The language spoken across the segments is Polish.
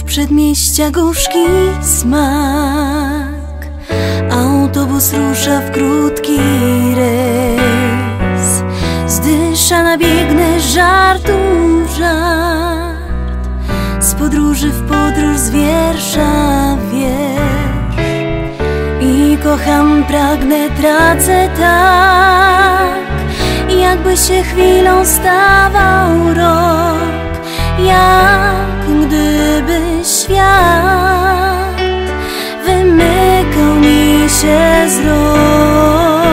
Przedmieścia gorzki smak, autobus rusza w krótki rejs. Zdyszana biegnę żartu żart, z podróży w podróż, z wiersza w wiersz. I kocham, pragnę, tracę tak, jakby się chwilą stawał rok. Jak gdyby świat wymykał mi się z rąk.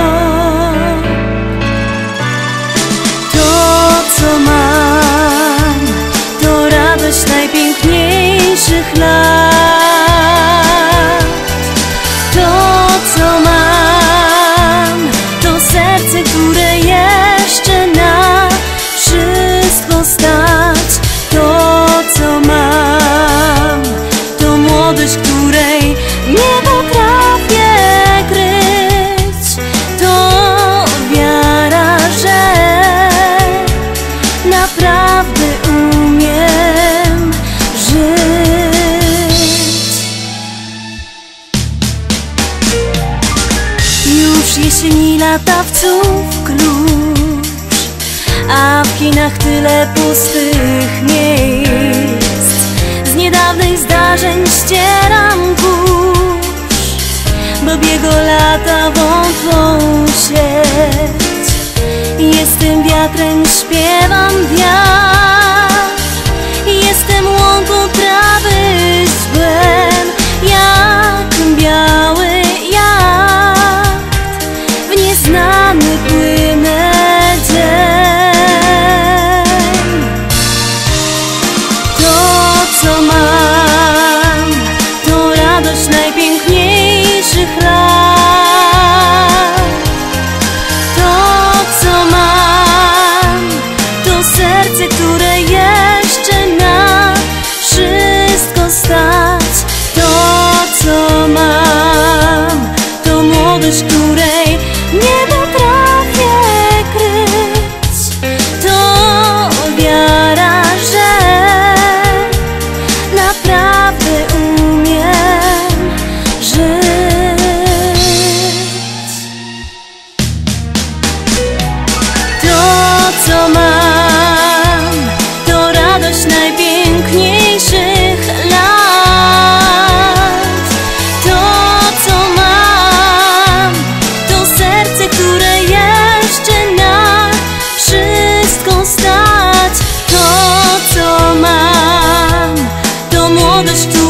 To, co mam, to radość najpiękniejszych lat. To, co mam, to serce, które jeszcze na wszystko stać. To, co mam, to młodość, której nie potrafię kryć. To wiara, że naprawdę umiem żyć. Już jesieni, latawców klucz, a w kinach tyle pustych miejsc. Z niedawnych zdarzeń ścieram kurz, bo biegło lata wątłą sieć. Jestem wiatrem, śpiewam wiatr, jestem łąką trawy, źdźbłem, jak biały jacht w nieznany płynę dzień. Co mam, to radość najpiękniejszych lat. To, co mam, to serce, które jeszcze na wszystko stać. To, co mam, to młodość, której nie potrafię kryć. To wiara, że naprawdę umiem żyć. To, co mam, to radość najpiękniejszych lat. To, co mam, to serce, które jeszcze na wszystko stać. To, co mam, to młodość,